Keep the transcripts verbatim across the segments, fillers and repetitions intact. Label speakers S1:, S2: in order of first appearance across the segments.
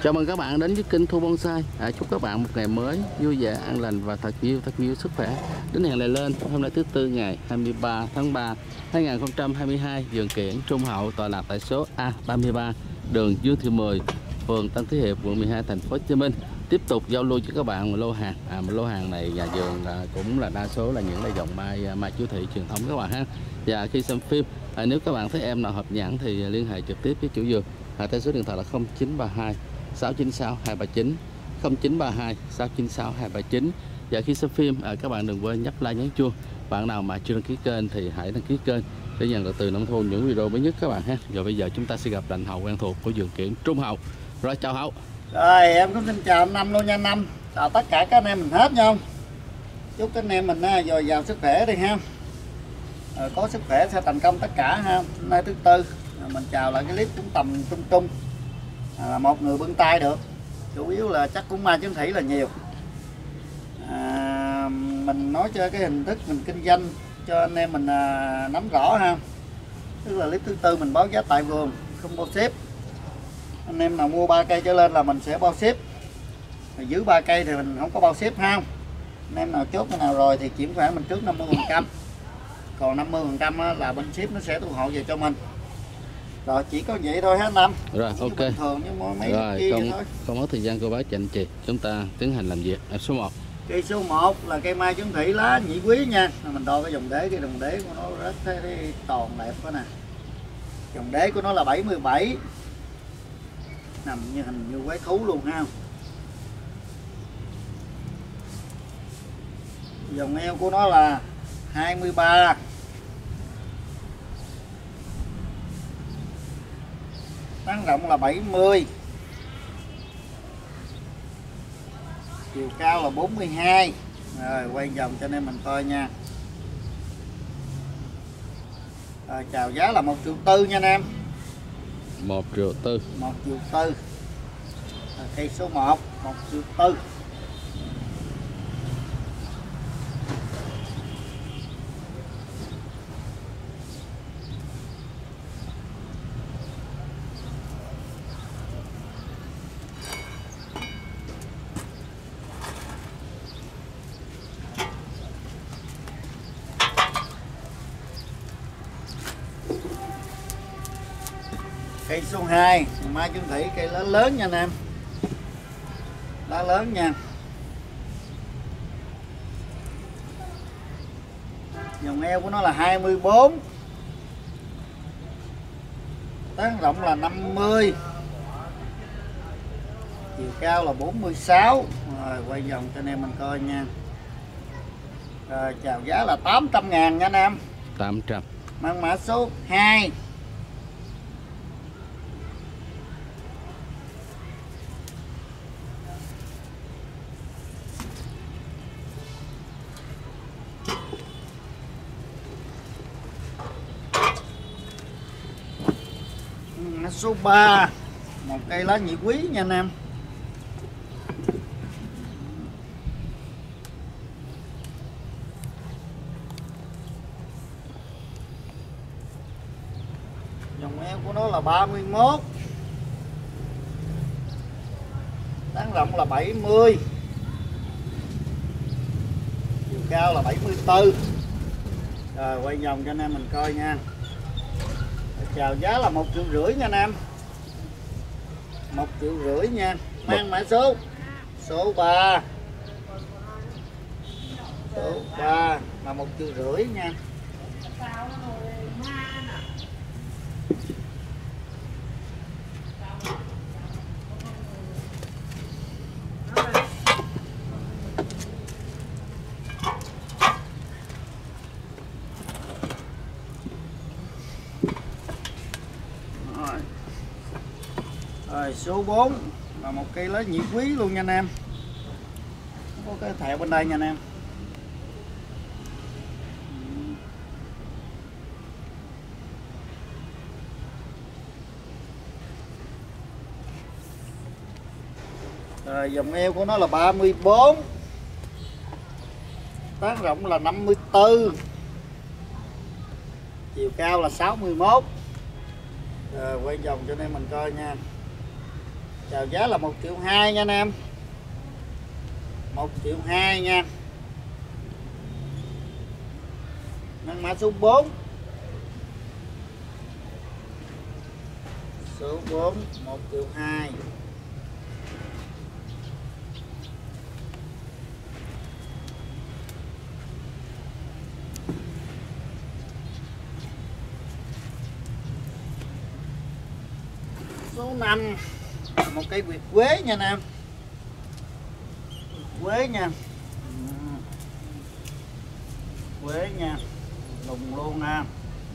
S1: Chào mừng các bạn đến với kênh Thu Bonsai. À, chúc các bạn một ngày mới vui vẻ, an lành và thật nhiều thật nhiều sức khỏe. Đến hẹn lại lên hôm nay thứ tư ngày hai mươi ba tháng ba năm hai nghìn không trăm hai mươi hai, vườn kiển Trung Hậu tọa lạc tại số A ba mươi ba, đường Dương Thị mười, phường Tân Thế Hiệp, quận mười hai, thành phố Hồ Chí Minh. Tiếp tục giao lưu với các bạn một lô hàng. À, một lô hàng này nhà vườn à, cũng là đa số là những là dòng mai mai chủ thị truyền thống các bạn ha. Và khi xem phim, à, nếu các bạn thấy em nào hợp nhãn thì liên hệ trực tiếp với chủ vườn. À, theo số điện thoại là không chín ba hai sáu chín sáu hai ba chín, không chín ba hai sáu chín sáu hai ba chín. Và khi xem phim à, các bạn đừng quên nhấp like nhấn chuông. Bạn nào mà chưa đăng ký kênh thì hãy đăng ký kênh để nhận được từ nông thôn những video mới nhất các bạn ha. Rồi bây giờ chúng ta sẽ gặp lãnh Hậu quen thuộc của vườn kiển Trung Hậu. Rồi chào Hậu.
S2: Rồi em cũng xin chào anh Năm luôn nha anh Năm. Chào tất cả các anh em mình hết nha. Chúc các anh em mình dồi dào sức khỏe đi ha. Rồi, có sức khỏe sẽ thành công tất cả ha. Hôm nay thứ tư mình chào lại cái clip cũng tầm trung trung. À, một người bưng tay được. Chủ yếu là chắc cũng mai chứng thủy là nhiều. À, mình nói cho cái hình thức mình kinh doanh cho anh em mình à, nắm rõ ha. Tức là clip thứ tư mình báo giá tại vườn, không bao ship. Anh em nào mua ba cây trở lên là mình sẽ bao ship. Rồi dưới ba cây thì mình không có bao ship ha. Anh em nào chốt cái nào rồi thì chuyển khoản mình trước năm mươi phần trăm. Còn năm mươi phần trăm là bên ship nó sẽ thu hộ về cho mình. Rồi chỉ có vậy thôi ha anh Năm.
S1: Rồi ok.
S2: Thường nhưng mấy
S1: rồi không không có thời gian cô bác chị anh chị, chúng ta tiến hành làm việc. À, số một.
S2: Cây số một là cây mai chứng thủy lá nhị quý nha. Mình đo cái dòng đế, cái dòng đế của nó rất thấy toàn đẹp quá nè. Dòng đế của nó là bảy mươi bảy. Nằm như hình như quái thú luôn ha. Dòng eo của nó là hai mươi ba. Tán rộng là bảy mươi. Chiều cao là bốn mươi hai. Rồi quay vòng cho anh em mình coi nha. Rồi, chào giá là một triệu tư nha anh em.
S1: một triệu tư.
S2: một triệu tư. Rồi, cây số một một triệu tư. Cây số hai mai chứng thủy, cây lớn lớn nha anh em, lá lớn nha. Dòng eo của nó là hai mươi bốn, tán rộng là năm mươi, chiều cao là bốn mươi sáu. Rồi quay vòng cho anh em mình coi nha. Rồi chào giá là tám trăm ngàn nha anh em.
S1: tám trăm.
S2: Mang mã số hai. Số ba, một cây lá nhị quý nha anh em. Dòng eo của nó là ba mươi mốt, tán rộng là bảy mươi, chiều cao là bảy mươi tư. Rồi quay vòng cho anh em mình coi nha. Chào giá là một triệu rưỡi nha anh em. Một triệu rưỡi nha. Mang mã số số ba. Số ba là một triệu rưỡi nha. Rồi số bốn là một cây lá nhị quý luôn nha anh em. Có cái thẹo bên đây nha anh em. Rồi dòng eo của nó là ba mươi bốn, tán rộng là năm mươi tư, chiều cao là sáu mươi mốt. Rồi quay vòng cho anh em mình coi nha. Chào giá là một triệu hai nha anh em. một triệu hai nha. Mang mã số bốn. Số bốn một triệu hai. Số năm một cây Việt quế nha anh em. Quế nha. Quế nha. Lùng luôn nha.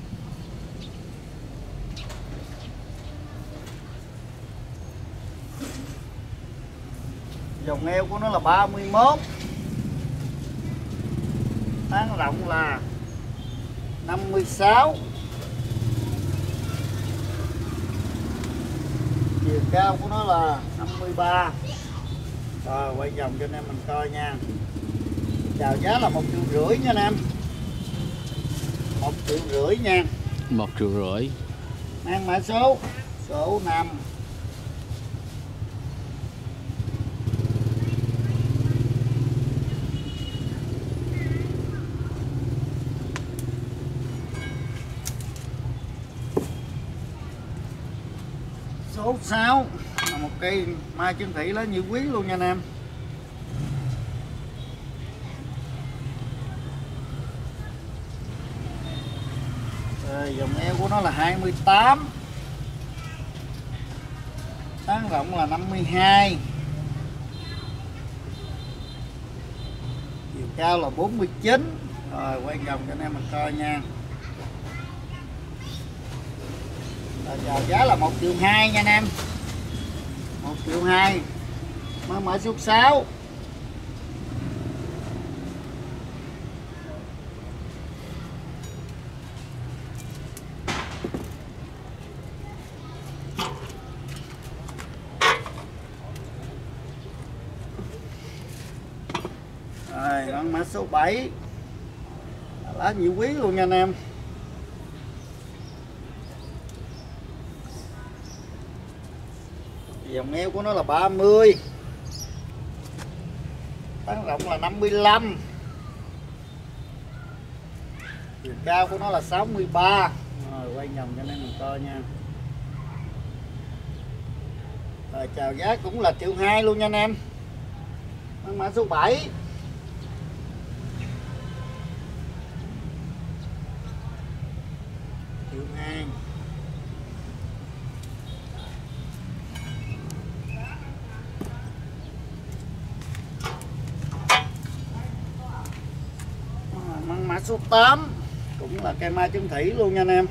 S2: Dòng eo của nó là ba mươi mốt. Tán rộng là năm mươi sáu. Chiều cao của nó là năm mươi ba. Rồi quay vòng cho anh em mình coi nha. Chào giá là một triệu rưỡi nha anh em. một triệu rưỡi nha.
S1: Một triệu rưỡi.
S2: Mang mã số số năm. Số sáu là một cây mai chân thị lá nhị quý luôn nha anh em. Rồi, dòng eo của nó là hai mươi tám. Tán rộng là năm mươi hai. Chiều cao là bốn mươi chín. Rồi quay vòng cho anh em mình coi nha. Rồi, chào giá là một triệu hai nha anh em. một triệu hai. Mới mở số sáu. Rồi, con mã số bảy. Lá nhị quý luôn nha anh em. Dòng eo của nó là ba mươi. Tán rộng là năm mươi lăm. Chiều cao của nó là sáu mươi ba. Rồi quay vòng cho anh em mình coi nha. Rồi chào giá cũng là triệu hai luôn nha anh em. Mã số bảy. Triệu hai. Măng mã số tám cũng là cây mai chân thủy luôn nha anh em.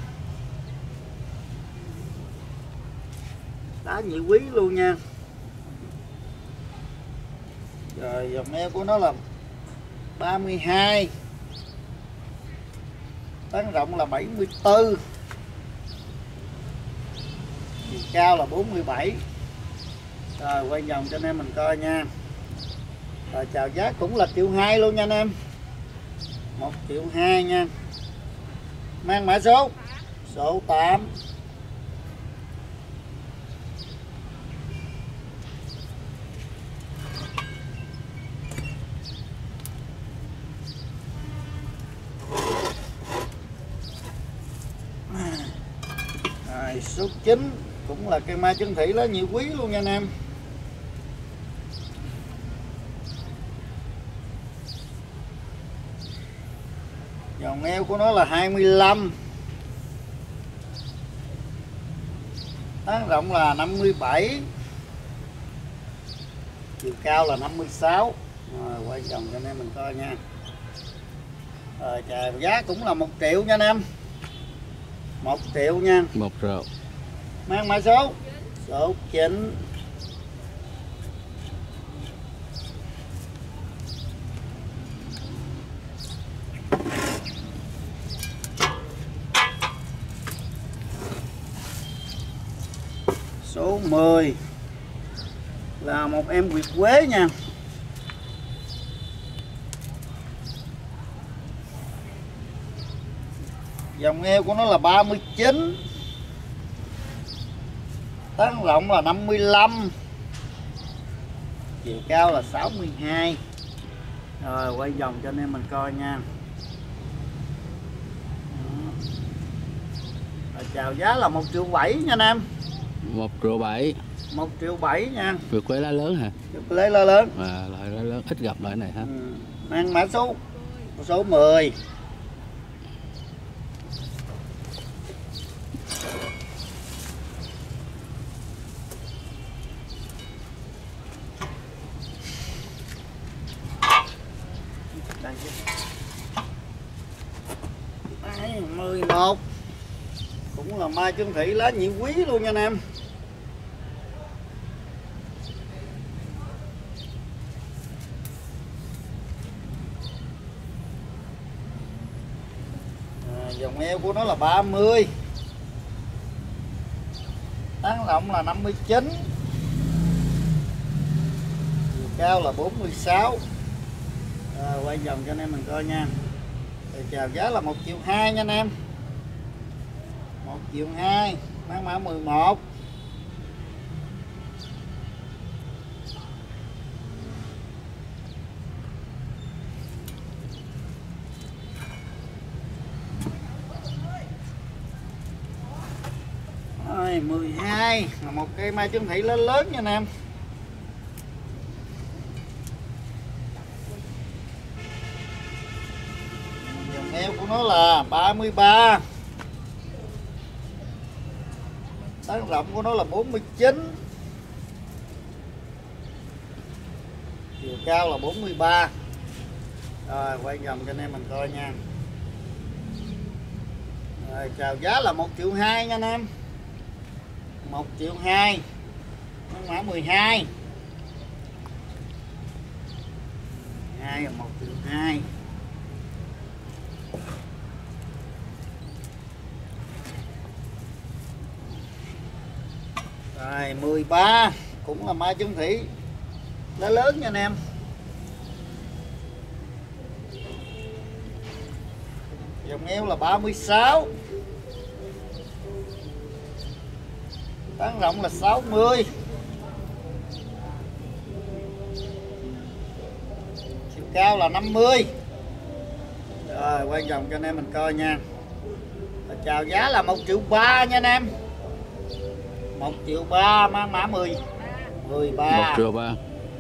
S2: Đá nhị quý luôn nha. Rồi dòng eo của nó là ba mươi hai. Tán rộng là bảy mươi tư. Chiều cao là bốn mươi bảy. Rồi quay vòng cho anh em mình coi nha. Rồi chào giá cũng là triệu hai luôn nha anh em. một triệu hai nha. Mang mã số số tám. Rồi số chín cũng là cây mai chân thủy lá nhị quý luôn nha anh em. Dòng eo của nó là hai mươi lăm. Tán rộng là năm mươi bảy. Chiều cao là năm mươi sáu. Rồi quay vòng cho anh em mình coi nha. Rồi chào giá cũng là một triệu nha anh em. một triệu nha.
S1: Một triệu.
S2: Mang mã số số chín. Số mười là một em Việt quế nha. Dòng eo của nó là ba mươi chín. Tán rộng là năm mươi lăm. chiều cao là sáu mươi hai. Rồi quay vòng cho anh em mình coi nha. Rồi, chào giá là một triệu bảy nha anh em.
S1: một triệu bảy.
S2: một triệu bảy nha.
S1: Vượt quế lá lớn hả?
S2: Lấy lá lớn.
S1: À, loại lá lớn ít gặp loại này ha.
S2: Ừ. Mang mã số số mười. Đây, mười một. Cũng là mai chân thủy lá nhị quý luôn nha anh em. À, dòng eo của nó là ba mươi. Tán rộng là năm mươi chín. Chiều cao là bốn mươi sáu. À, quay vòng cho anh em mình coi nha. Rồi, chào giá là một triệu hai nha anh em. một triệu hai, mang mã mười một. Rồi, mười hai là một cây mai chân thị lớn lớn nha anh em. Dòng eo của nó là ba mươi ba. Tán rộng của nó là bốn mươi chín. Chiều cao là bốn mươi ba. Rồi quay vòng cho anh em mình coi nha. Rồi, chào giá là một triệu hai nha anh em. một triệu hai. Mã mười hai. hai là một triệu hai. Rồi mười ba cũng là mai chân thủy lá lớn nha anh em. Dòng eo là ba mươi sáu. Tán rộng là sáu mươi. Chiều cao là năm mươi. Rồi quay vòng cho anh em mình coi nha. Rồi, chào giá là một triệu ba nha anh em. một triệu ba, mang mã mười mười ba.
S1: một triệu ba.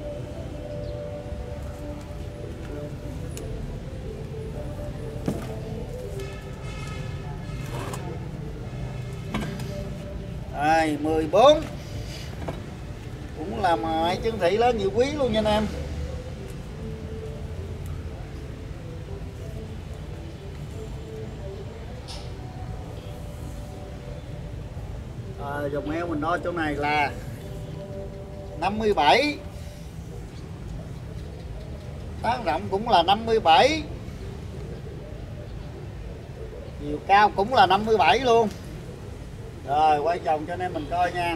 S2: Rồi mười bốn. Cũng là mai chân thị lá nhiều quý luôn nha anh em. À, dòng eo mình đo chỗ này là năm mươi bảy. Tán rộng cũng là năm mươi bảy. Chiều cao cũng là năm mươi bảy luôn. Rồi quay vòng cho anh em mình coi nha.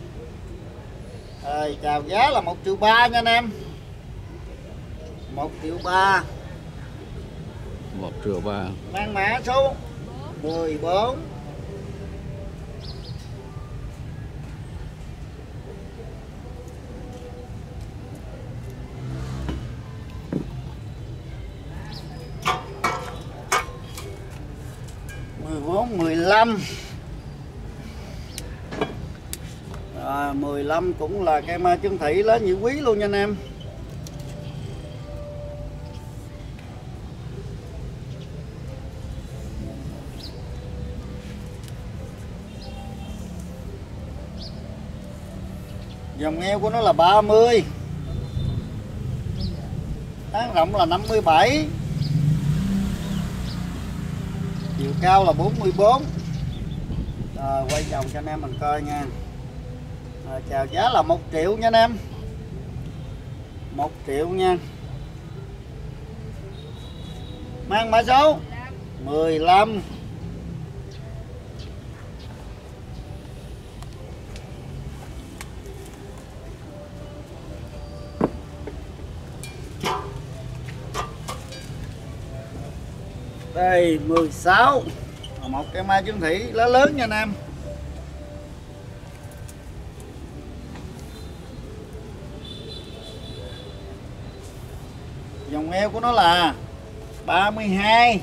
S2: Rồi chào giá là một triệu ba nha anh em. một triệu ba.
S1: một triệu ba.
S2: Mang mã số mười bốn. mười bốn, mười lăm. À, mười lăm cũng là cây mai chân thị lá nhị quý luôn nha anh em. Dòng eo của nó là ba mươi. Tán rộng là năm mươi bảy. Chiều cao là bốn mươi bốn. Rồi quay vòng cho anh em mình coi nha. Rồi, chào giá là một triệu nha anh em. một triệu nha. Mang mã số mười lăm. Đây mười sáu. Một cây mai chân thủy lá lớn nha anh em. dòng eo của nó là ba mươi hai,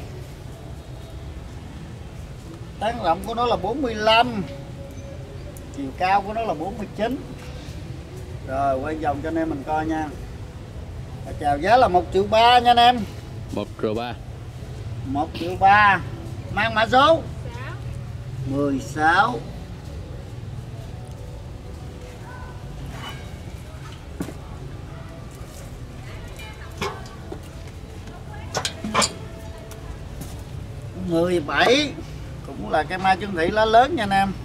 S2: tán rộng của nó là bốn mươi lăm, chiều cao của nó là bốn mươi chín. Rồi quay vòng cho anh em mình coi nha. Chào giá là một triệu ba nha anh em.
S1: một triệu ba.
S2: một triệu ba. Mang mã số mười sáu. mười bảy, cũng là cây mai chân thị lá lớn nha anh em.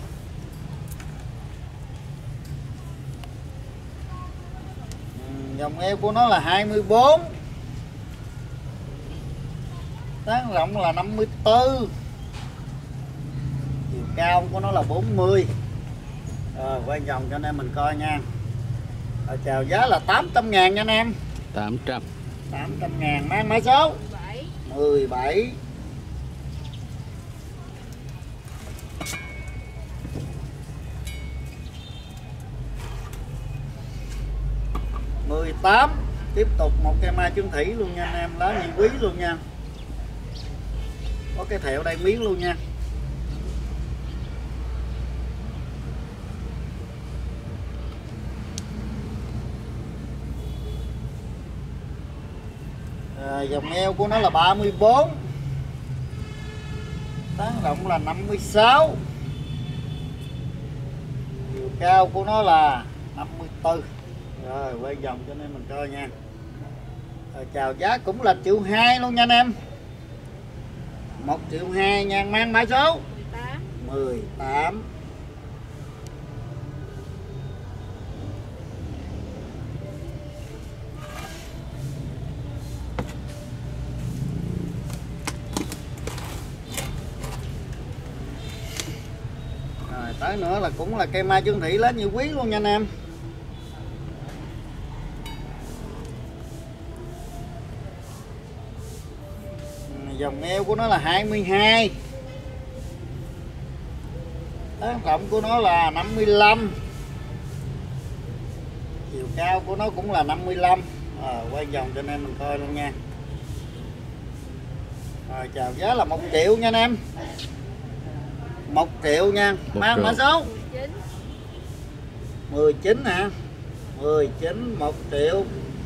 S2: Dòng eo của nó là hai mươi bốn, tán rộng là năm mươi tư, chiều cao của nó là bốn mươi. Rồi quay vòng cho anh em mình coi nha. Rồi, chào giá là tám trăm ngàn nha anh em.
S1: tám trăm.
S2: tám trăm ngàn. Mang mã số mười bảy. mười tám. Tiếp tục một cây mai chân thủy luôn nha anh em, lá nhị quý luôn nha. Có cái thẹo đây miếng luôn nha. À, dòng eo của nó là ba mươi bốn, tán rộng là năm mươi sáu, chiều cao của nó là năm mươi tư. Rồi quay vòng cho anh em mình coi nha. Rồi, chào giá cũng là triệu hai luôn nha anh em. một triệu hai nha. Mang mã số mười tám. Rồi tới nữa là cũng là cây mai chân thị lá nhiều quý luôn nha anh em. Dòng eo của nó là hai mươi hai, tán rộng của nó là năm mươi lăm, chiều cao của nó cũng là năm mươi lăm. À, quay vòng cho anh em mình coi luôn nha. Rồi chào giá là một triệu nha anh em. một triệu nha. Mang mã số mười chín hả? mười chín. một triệu.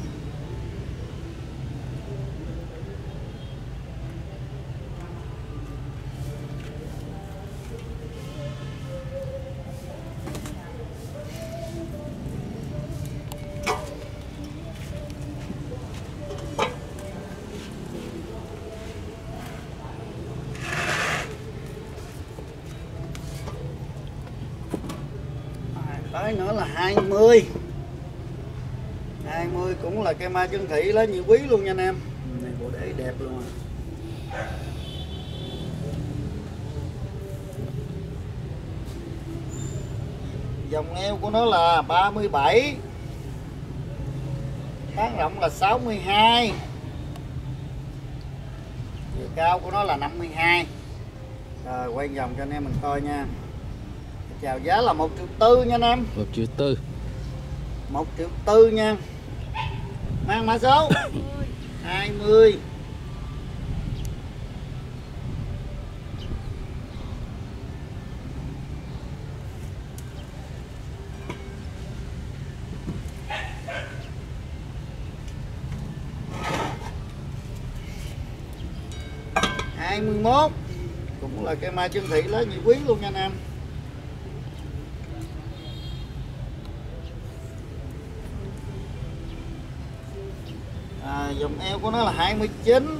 S2: Tới nữa là hai mươi. hai mươi cũng là cây mai chân thị lá nhị quý luôn nha anh em. Này bộ đế đẹp luôn à. Dòng eo của nó là ba mươi bảy, tán rộng là sáu mươi hai, chiều cao của nó là năm mươi hai. Rồi quay vòng cho anh em mình coi nha. Chào giá là một triệu tư nha anh em.
S1: một triệu tư.
S2: một triệu tư nha. Mang mã số hai mươi. hai mươi mốt, cũng là cây mai chân thị lá nhị quý luôn nha anh em. À, dòng eo của nó là hai mươi chín,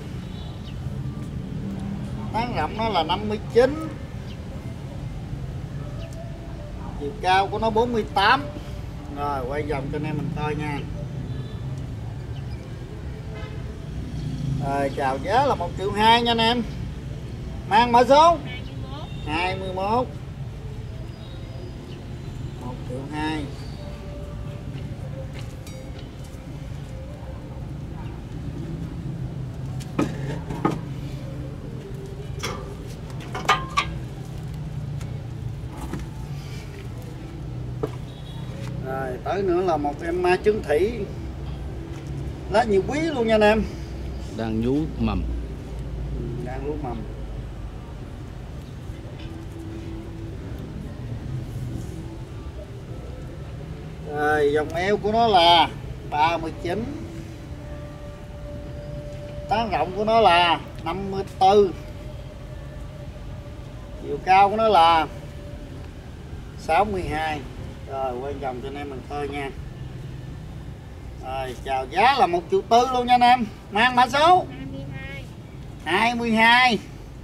S2: tán rộng nó là năm mươi chín, chiều cao của nó bốn mươi tám. Rồi quay vòng cho anh em mình coi nha. Rồi chào giá là một triệu hai nha anh em. Mang mã số hai mươi mốt. một triệu hai. Rồi tới nữa là một em ma trứng thủy lá nhiều quý luôn nha anh em.
S1: Đang nhú mầm.
S2: Đang lúa mầm. Rồi dòng eo của nó là ba mươi chín, tán rộng của nó là năm mươi tư, chiều cao của nó là sáu mươi hai. Rồi quay vòng cho anh em mình coi nha. Rồi chào giá là một triệu tư luôn nha anh em. Mang mã số hai mươi hai.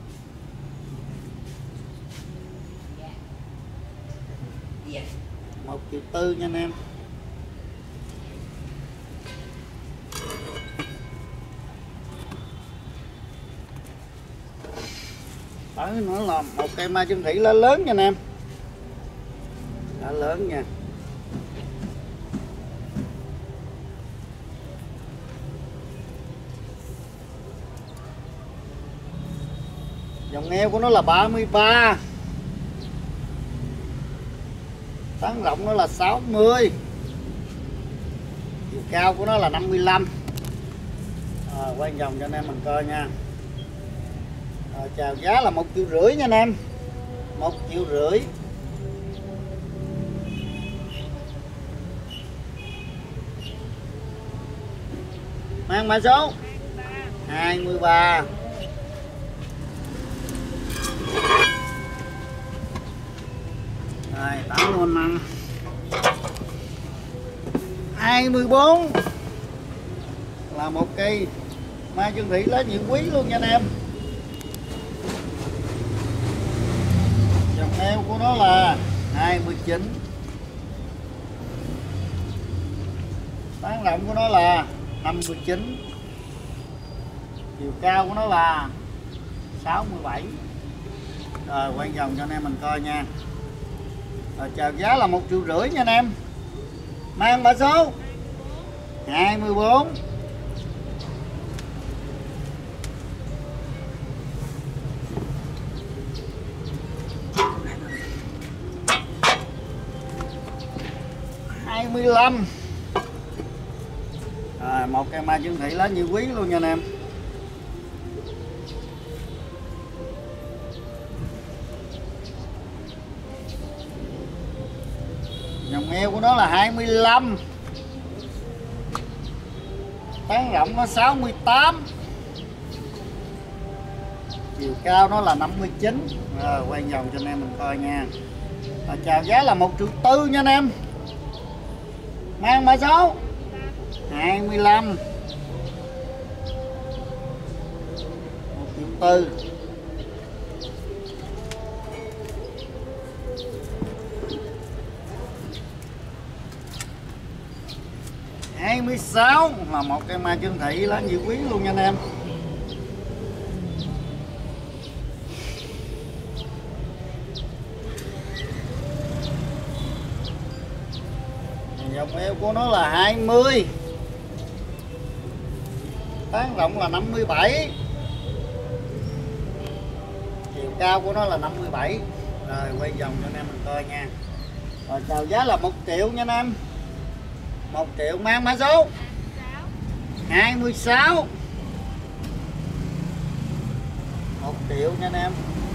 S2: một triệu tư nha anh em. Tới nữa là một cây mai chân thủy lá lớn nha anh em. Lá lớn nha. Dòng eo của nó là ba mươi ba, tán rộng nó là sáu mươi, chiều cao của nó là năm mươi lăm. À, quay vòng cho anh em mình coi nha. À, chào giá là một triệu rưỡi nha anh em. Một triệu rưỡi. Mang mã số hai mươi ba. Rồi tặng luôn mà. hai mươi bốn là một cây mai chân thủy lá nhiều quý luôn nha anh em. Dòng eo của nó là hai mươi chín, tán rộng của nó là năm mươi chín, chiều cao của nó là sáu mươi bảy. Rồi quay vòng cho anh em mình coi nha. Rồi chào giá là một triệu rưỡi nha anh em. Mang mã số hai mươi bốn. hai mươi lăm. Rồi một cây mai chân thủy lá như quý luôn nha anh em. Dòng eo của nó là hai mươi lăm, tán rộng nó sáu mươi tám, chiều cao nó là năm mươi chín. Rồi quay vòng cho anh em mình coi nha. Rồi, chào giá là một triệu tư nha anh em. Mang mã số hai mươi lăm. một triệu tư. hai mươi sáu là một cây mai chân thị lá nhiều quý luôn nha anh em. Dòng eo của nó là hai mươi, tán rộng là năm mươi bảy, chiều cao của nó là năm mươi bảy. Rồi quay vòng cho anh em mình coi nha. Rồi chào giá là một triệu nha anh em. một triệu. Mang mã số hai mươi sáu. một triệu nha anh em.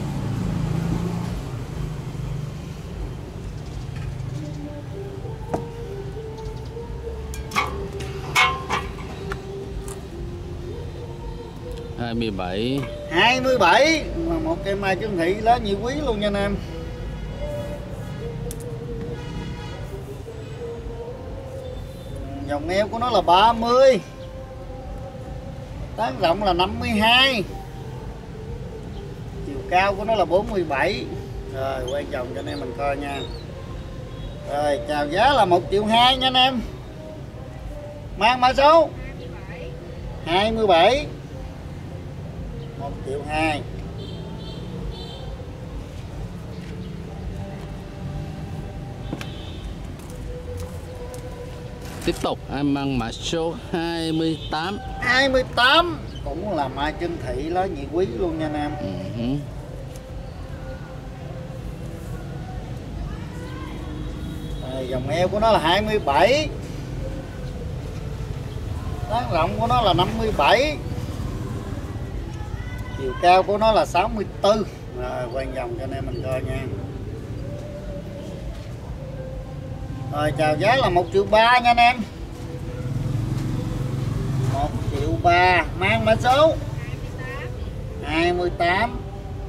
S1: hai mươi bảy.
S2: hai mươi bảy là một cây mai chân thị lá nhiều quý luôn nha anh em. Dòng eo của nó là ba mươi, tán rộng là năm mươi hai, chiều cao của nó là bốn mươi bảy. Rồi quay vòng cho anh em mình coi nha. Rồi chào giá là một triệu hai nha anh em. Mang mã số hai mươi bảy. một triệu hai.
S1: Tiếp tục em mang mã số hai mươi tám.
S2: hai mươi tám cũng là mai chân thị lá nhị quý luôn nha anh em.
S1: Uh-huh.
S2: Rồi, dòng eo của nó là hai mươi bảy, Tán rộng của nó là năm mươi bảy, chiều cao của nó là sáu mươi tư. Rồi quay vòng cho anh em mình coi nha. Rồi chào giá là một triệu ba nha anh em. một triệu ba, mang mã số hai mươi tám.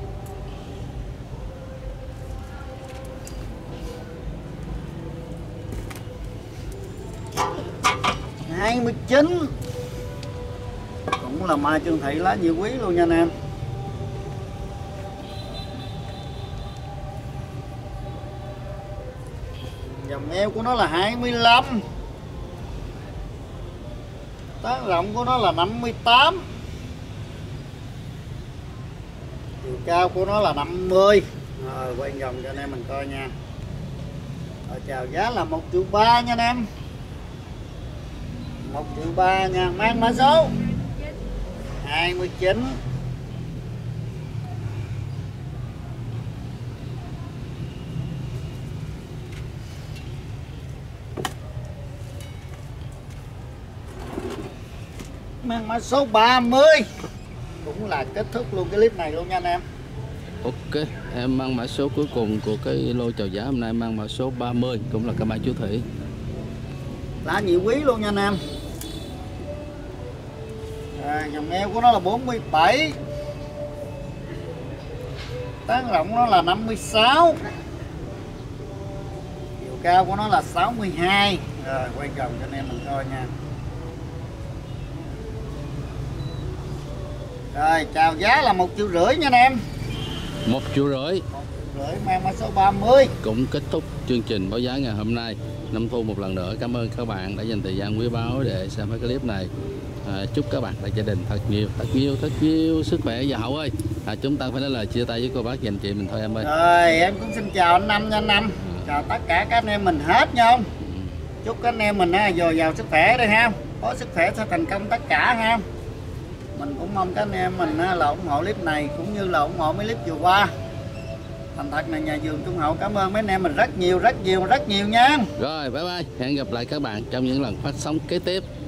S2: hai mươi chín. Cũng là mai Trương Thị lá nhiều quý luôn nha anh em. Dòng eo của nó là hai mươi lăm. Tán rộng của nó là năm mươi tám. Chiều cao của nó là năm mươi. Rồi quay vòng cho anh em mình coi nha. Rồi chào giá là một triệu ba nha anh em. một triệu ba nha, mang mã số hai mươi chín. Mang mã số ba mươi. Cũng là kết thúc luôn cái clip này luôn nha anh em.
S1: Ok, em mang mã số cuối cùng của cái lô chào giá hôm nay, mang mã số ba mươi, cũng là cái mã chú Thủy.
S2: Lá nhiều quý luôn nha anh em. À, dòng eo của nó là bốn mươi bảy. Tán rộng nó là năm mươi sáu. Chiều cao của nó là sáu mươi hai. Rồi quay vòng cho anh em mình coi nha. Rồi chào giá là một triệu rưỡi nha anh em.
S1: Một triệu rưỡi.
S2: Một triệu rưỡi, mang mã số ba mươi.
S1: Cũng kết thúc chương trình báo giá ngày hôm nay. Năm Thu một lần nữa cảm ơn các bạn đã dành thời gian quý báu để xem cái clip này. À, chúc các bạn và gia đình thật nhiều, thật nhiều, thật nhiều sức khỏe. Và Hậu ơi, à, chúng ta phải nói lời chia tay với cô bác và anh chị mình thôi em ơi.
S2: Rồi em cũng xin chào anh Năm nha anh Năm. Chào tất cả các anh em mình hết nha không. Chúc các anh em mình ha, dồi dào sức khỏe đây ha. Có sức khỏe sẽ thành công tất cả ha. Mình cũng mong các anh em mình là ủng hộ clip này cũng như là ủng hộ mấy clip vừa qua. Thành thật là nhà vườn Trung Hậu cảm ơn mấy anh em mình rất nhiều, rất nhiều, rất nhiều nha.
S1: Rồi bye bye, hẹn gặp lại các bạn trong những lần phát sóng kế tiếp.